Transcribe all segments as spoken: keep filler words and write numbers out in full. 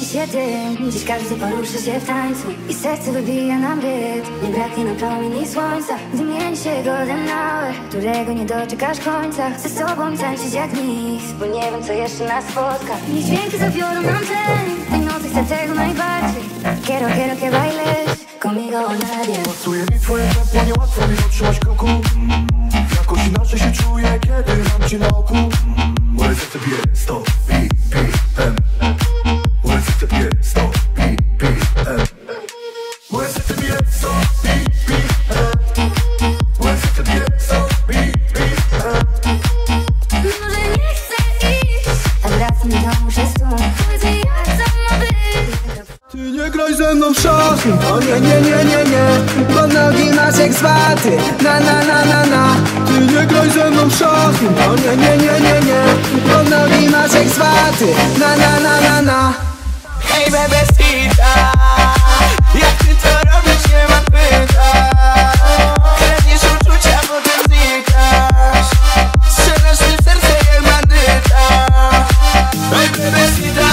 się tym. Dziś każdy poruszy się w tańcu i serce wybija nam rytm. Nie braknie nam promieni słońca, gdy mieni się golden hour, którego nie doczekasz końca. Chcę z tobą tańczyć jak nic, bo nie wiem co jeszcze nas spotka. Niech dźwięki zabiorą nam tlen, tej nocy chcę tego najbardziej. Quiero, quiero que bailes conmigo o nadie. Pasuje mi twoje tempo, niełatwo mi dotrzymać kroku. Jakoś inaczej się czuję, kiedy mam cię na oku. Moje serce bije sto B P M. Moje serce bije sto B P M. Moje serce bije sto B P M. Moje serce bije sto B P M. Może nie chcę iść, a wracam do muszę stąd. Powiedz mi jak to ma być. Ty nie graj ze mną w szachy, o nie, nie, nie, nie, nie. Bo nogi masz jak zwaty, na, na, na, na, na. Ty nie graj ze mną w szachy, o nie, nie, nie, nie, nie. Bo nogi masz jak zwaty, na, na, na, na, na. Hej bebecita, jak ty to robisz, nie mam pytań. Kręcisz uczucia, potem znikasz. Strzelasz mi w serce jak bandyta. Hej bebecita.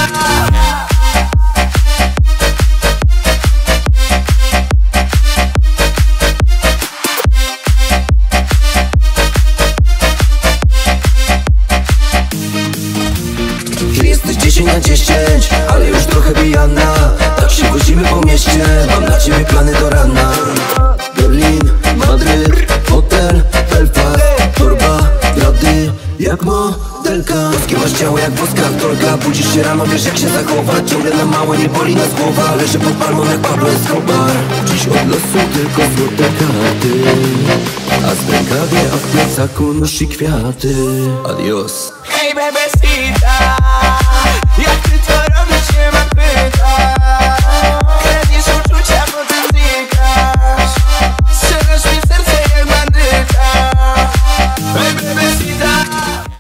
dziesięć na dziesięć, ale już trochę pijana. Tak się wodzimy po mieście, mam dla ciebie plany do rana. Berlin, Madryt, hotel, Belfast, torba, grady, jak modelka. Boskie masz ciało jak boska aktorka. Budzisz się rano, wiesz jak się zachować. Ciągle na mało, nie boli nas głowa. Leżę pod palmą jak Pablo Escobar. Dziś od losu tylko złote karty, a z rękawie, a w plecaku nosi kwiaty. Adios. Hej bebecita,